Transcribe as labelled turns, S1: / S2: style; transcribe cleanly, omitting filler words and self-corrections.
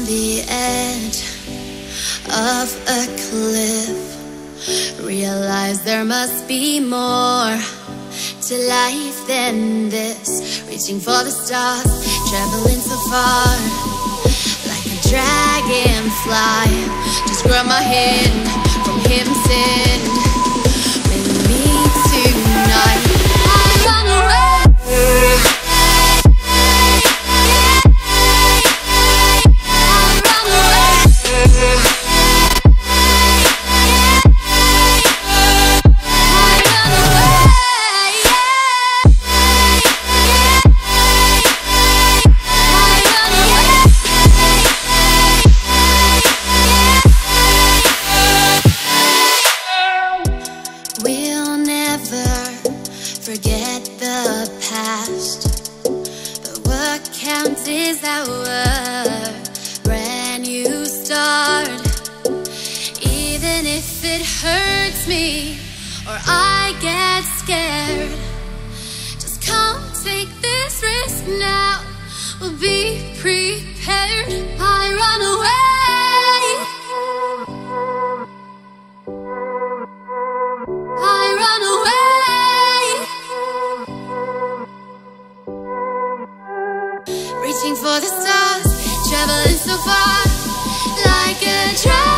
S1: the edge of a cliff, realize there must be more to life than this. Reaching for the stars, traveling so far, like a dragonfly. Just grab my hand from heaven's end. With me tonight, I run away. Forget the past, but what counts is our brand new start. Even if it hurts me or I get scared, just come take this risk now. We'll be prepared. I run away. I run away. Reaching for the stars, traveling so far, like a dragon.